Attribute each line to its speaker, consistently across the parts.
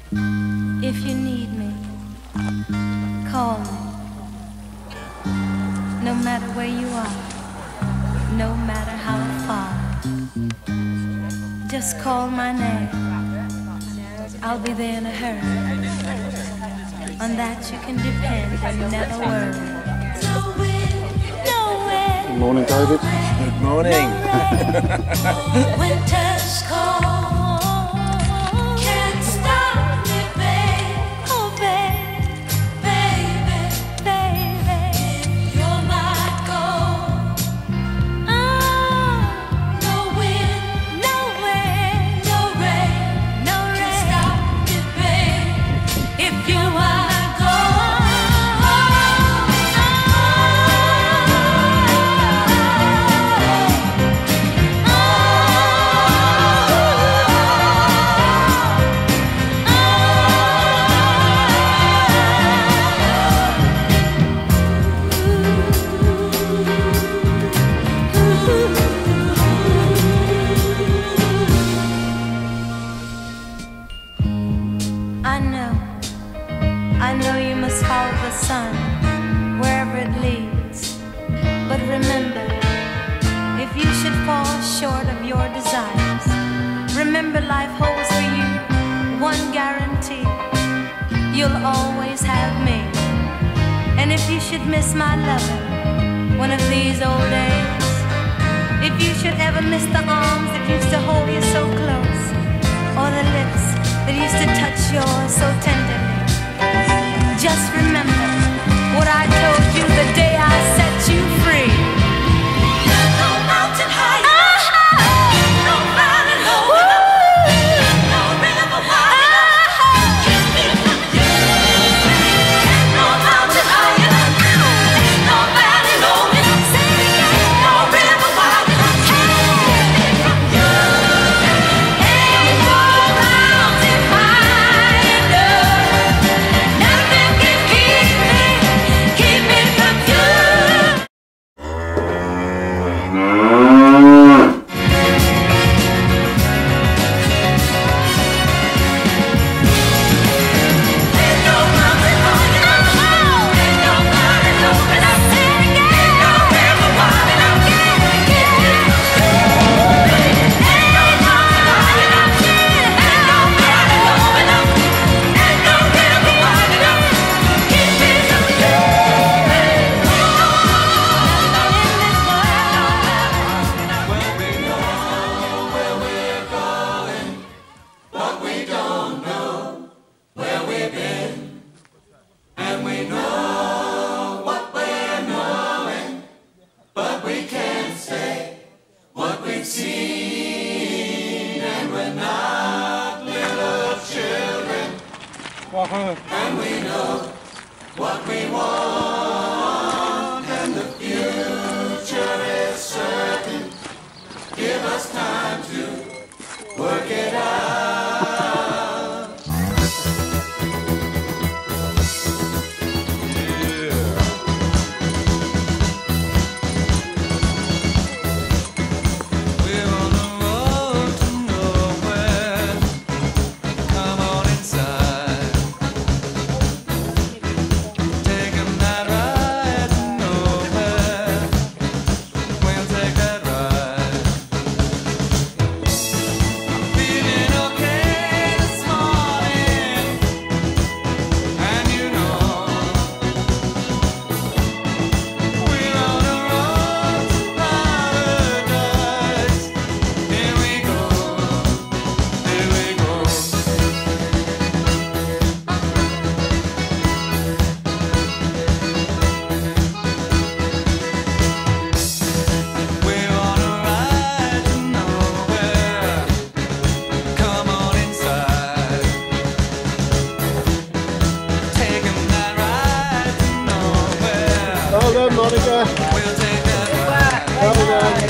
Speaker 1: If you need me, call me. No matter where you are, no matter how far, just call my name. I'll be there in a hurry. On that you can depend and never worry.
Speaker 2: Good morning, David.
Speaker 3: Good morning.
Speaker 1: Winter's cold. Can't stop me, babe. Oh, babe. Baby, baby. You're my gold. Oh, no wind, no wind, no rain, no rain. Stop me, babe. If you are I know you must follow the sun wherever it leads. But remember, if you should fall short of your desires, remember life holds for you one guarantee: you'll always have me. And if you should miss my loving one of these old days, if you should ever miss the arms that used to hold you so close, or the lips that used to touch yours so tenderly, just remember what I told you the day I set you free. No mountain high enough, no valley low enough, no river wide enough, keep me from you. No mountain high enough, no valley low enough, no river wide enough, keep me from you. Ain't no mountain high enough, nothing can keep me from you. Ain't no mountain high enough, ain't no valley low enough, ain't no river wide enough, keep me from you. Ain't no mountain high enough, ain't no valley low enough, ain't no river wide enough, keep me from you.
Speaker 2: Well done, Monica. Well done.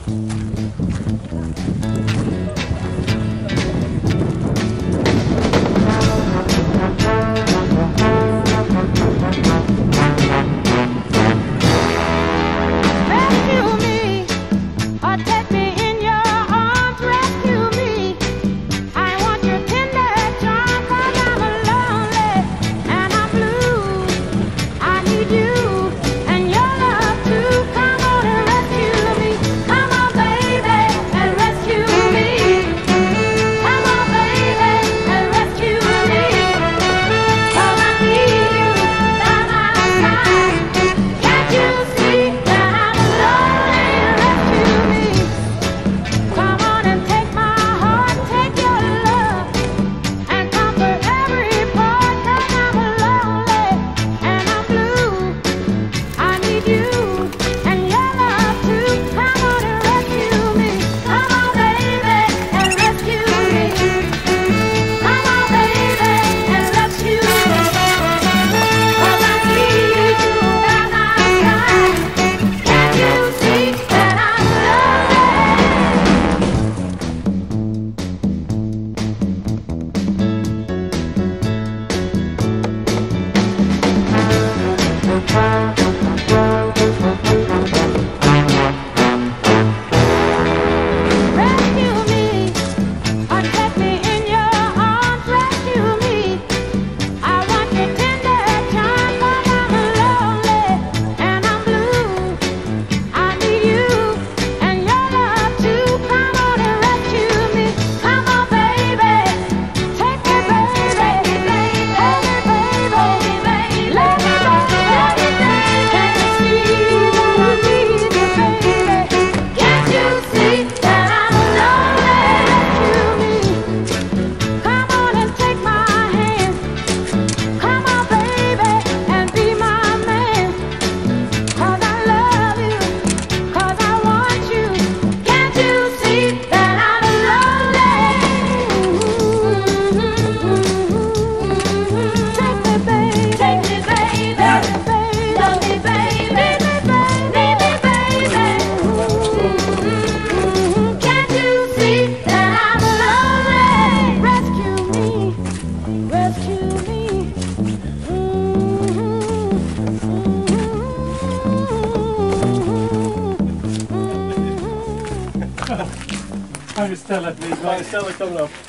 Speaker 2: Kan vi ställa kommer upp.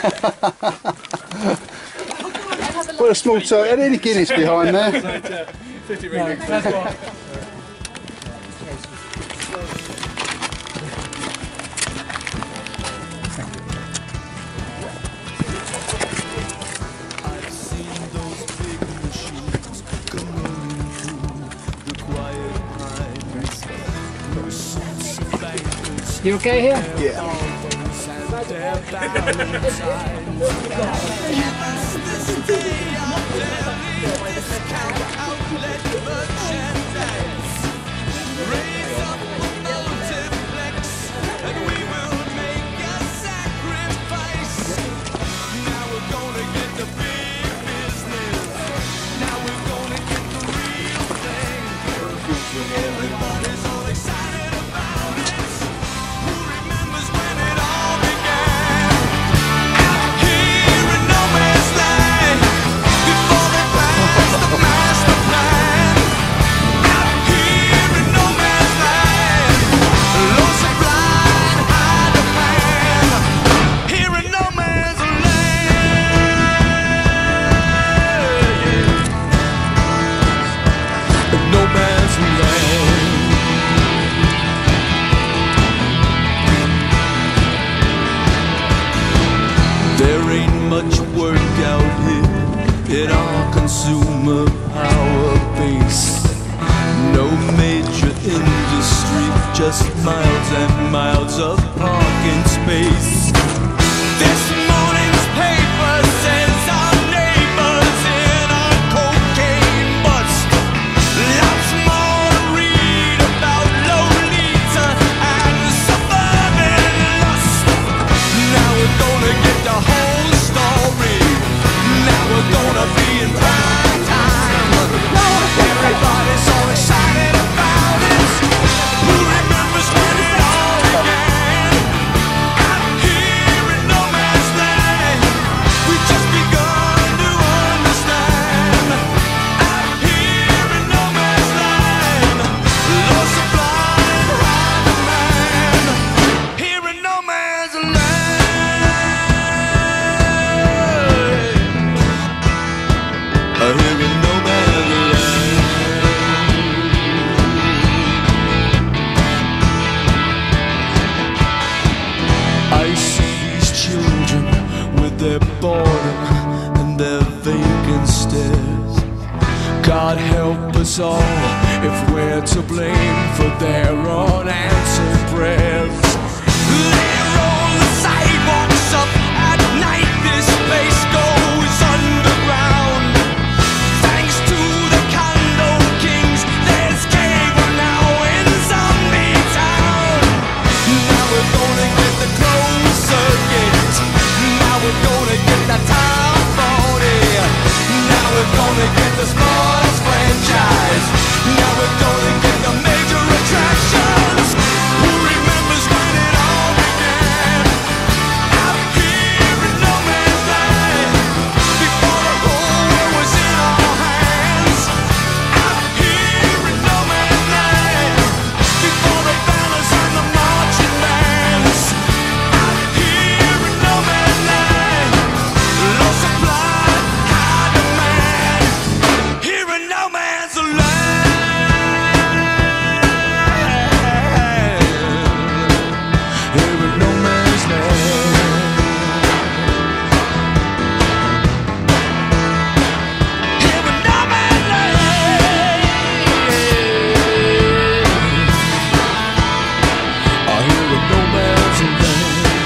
Speaker 3: Put a small toe. Are there any Guinness behind there?
Speaker 2: 50 ring. That's what.
Speaker 4: You okay here?
Speaker 3: Yeah.
Speaker 5: In our consumer power base, no major industry, just miles and miles of parking space. This morning's paper says our neighbors in a cocaine bust. Lots more to read about Lolita and suburban lust. Now we're gonna get the whole story. Now we're gonna be in prime time. Everybody's all excited about it. Who remembers when it all began? boredom and their vacant stares. God help us all if we're to blame for their unanswered prayers. They roll the sidewalks up at night. This place goes underground. Thanks to the condo kings, there's cable now in Zombie Town. Now we're gonna get the closed circuit. Now we're gonna get the Top 40. Now we're gonna get the sports franchise. Now we're gonna get the major attractions. Who remembers when it all began? Out here in no man's land, before the whole world was in our hands. Out here in no man's land, before the banners and the marching bands. Out here in no man's land, low supply, high demand. Here in no man's land. Here in no man's land. Here in no man's land. Oh, here in no man's land.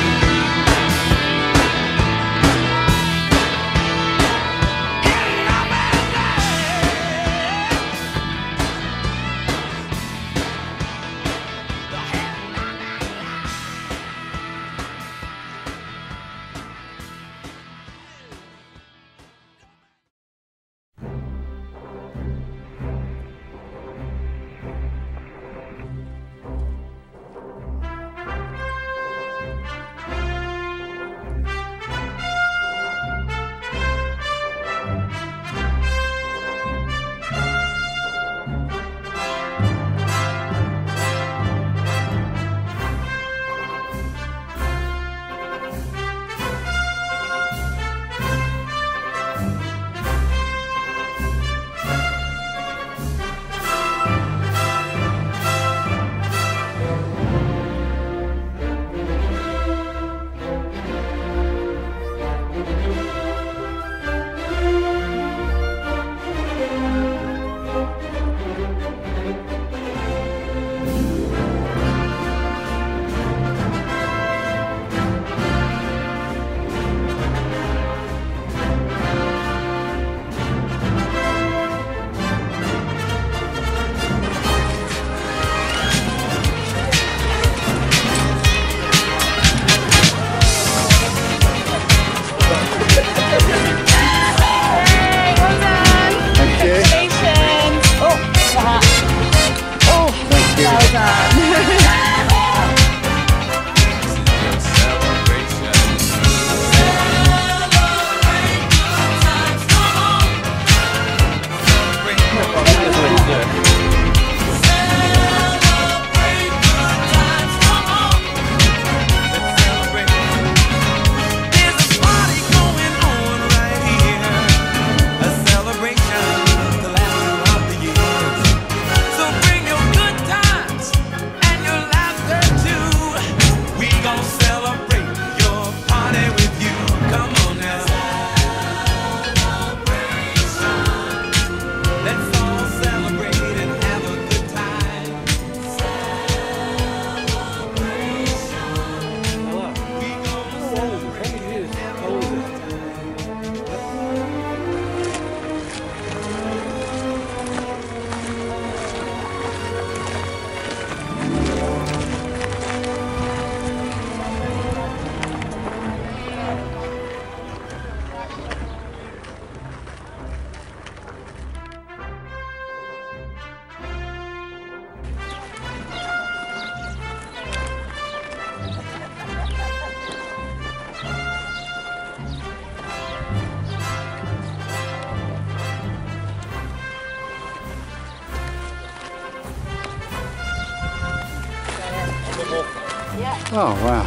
Speaker 3: Oh, wow.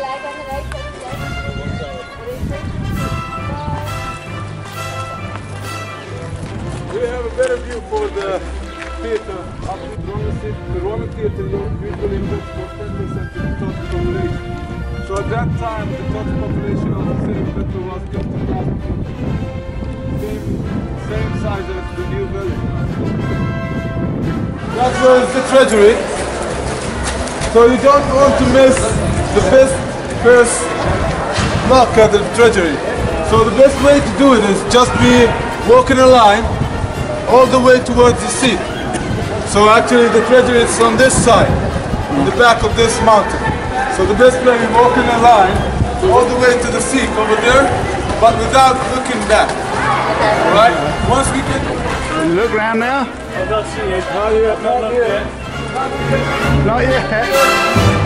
Speaker 2: We have a better view for the theater up in the Roman theater usually in the 10% from the race. So So at that time, the total population of the city of Petra was 50,000 people. Same size as the new building. That was the treasury. So you don't want to miss the first look at the treasury. So the best way to do it is just be walking a line all the way towards the sea. So actually the treasury is on this side, in the back of this mountain. So the best way is walking a line all the way to the sea over there, but without looking back. Alright? Once we get...
Speaker 3: Look round now.
Speaker 2: I'm not seeing it. Not yet.
Speaker 3: Not yet.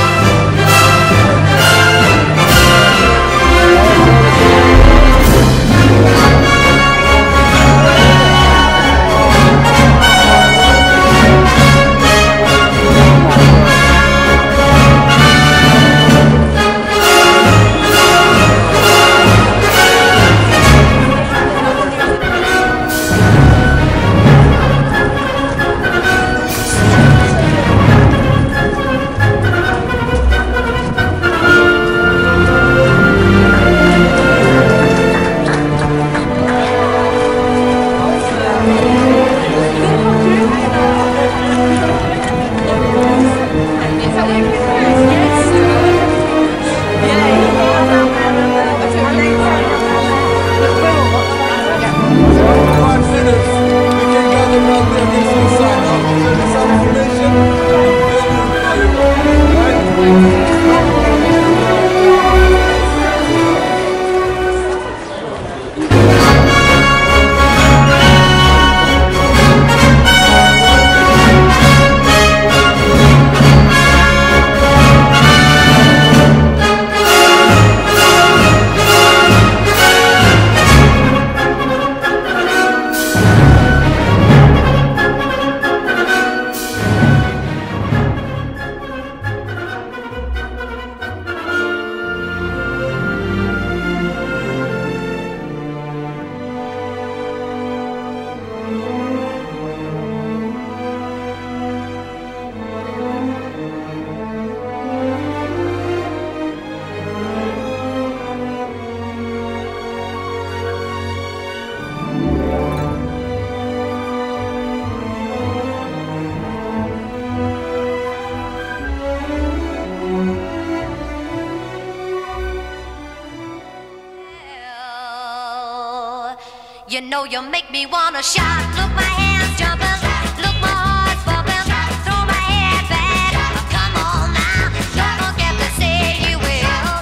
Speaker 1: You know you make me wanna shout. Look, my hands jumping. Look, my heart's bumping. Throw my head back. Come on now. Don't forget to say you will.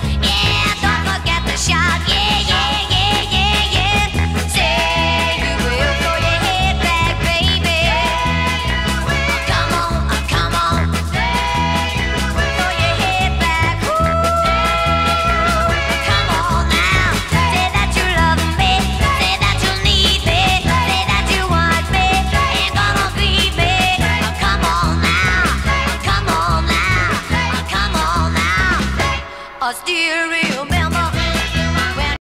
Speaker 1: Yeah, don't forget to shout. Yeah, yeah, yeah, yeah, yeah. Say you will. Throw your head back, baby. Come on, come on. Throw your head back. Ooh. Come on now. Say that you love me. Say that you need me. Say that you want me. Ain't gonna leave me. Come on now. Come on now. Come on now. Steering.